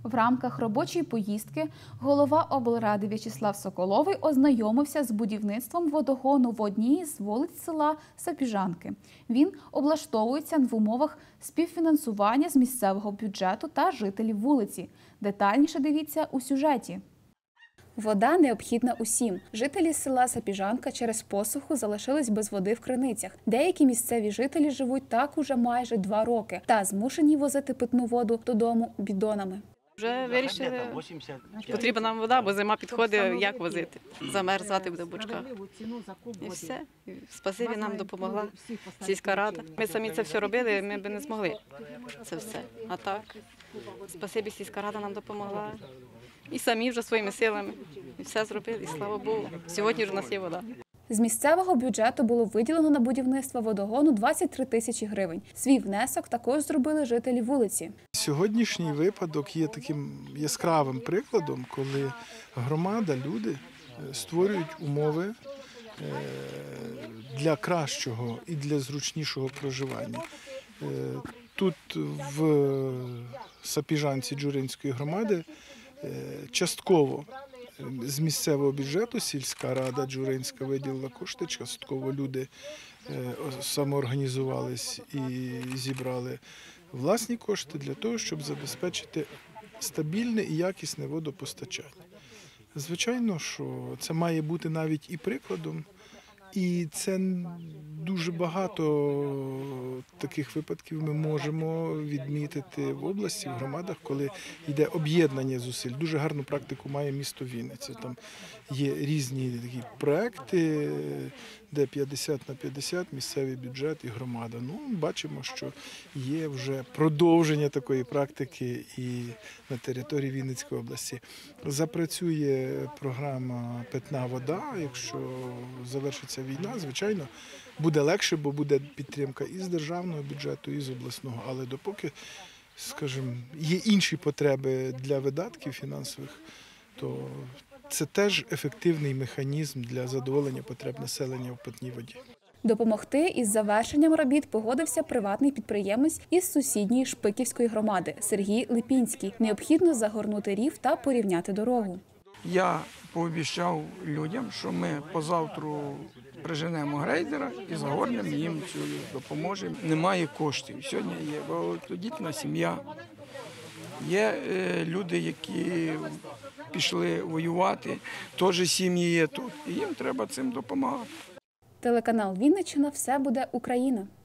В рамках робочої поїздки голова облради В'ячеслав Соколовий ознайомився з будівництвом водогону в одній з вулиць села Сапіжанки. Він облаштовується в умовах співфінансування з місцевого бюджету та жителів вулиці. Детальніше дивіться у сюжеті. Вода необхідна усім. Жителі села Сапіжанка через посуху залишились без води в криницях. Деякі місцеві жителі живуть так уже майже 2 роки та змушені возити питну воду додому бідонами. Вже вирішили, потрібна нам вода, бо зима підходить, як возити. Замерзати буде в бочках. І все. Спасибі нам допомогла сільська рада. Ми самі це все робили, ми б не змогли це все. А так, спасибі, сільська рада нам допомогла. І самі вже своїми силами. І все зробили, і слава Богу. Сьогодні ж у нас є вода. З місцевого бюджету було виділено на будівництво водогону 23 тисячі гривень. Свій внесок також зробили жителі вулиці. Сьогоднішній випадок є таким яскравим прикладом, коли громада, люди створюють умови для кращого і для зручнішого проживання. Тут в Сапіжанці Джуринської громади частково з місцевого бюджету сільська рада Джуринська виділила кошти, частково люди самоорганізувались і зібрали власні кошти для того, щоб забезпечити стабільне і якісне водопостачання. Звичайно, що це має бути навіть і прикладом, і це дуже багато таких випадків ми можемо відмітити в області, в громадах, коли йде об'єднання зусиль. Дуже гарну практику має місто Вінниця. Там є різні такі проекти, де 50/50 місцевий бюджет і громада. Ну, бачимо, що є вже продовження такої практики і на території Вінницької області. Запрацює програма «Питна вода», якщо завершиться війна, звичайно, буде легше, бо буде підтримка і з державного бюджету, і з обласного. Але допоки, скажімо, є інші потреби для видатків фінансових, то це теж ефективний механізм для задоволення потреб населення в питній воді. Допомогти із завершенням робіт погодився приватний підприємець із сусідньої Шпиківської громади Сергій Липінський. Необхідно загорнути рів та порівняти дорогу. Я пообіцяв людям, що ми позавтру приженемо грейдера і загорнемо їм цю, допоможемо. Немає коштів. Сьогодні є багатодітна сім'я, є люди, які пішли воювати, теж сім'ї є тут, і їм треба цим допомагати. Телеканал «Вінниччина. Все буде Україна».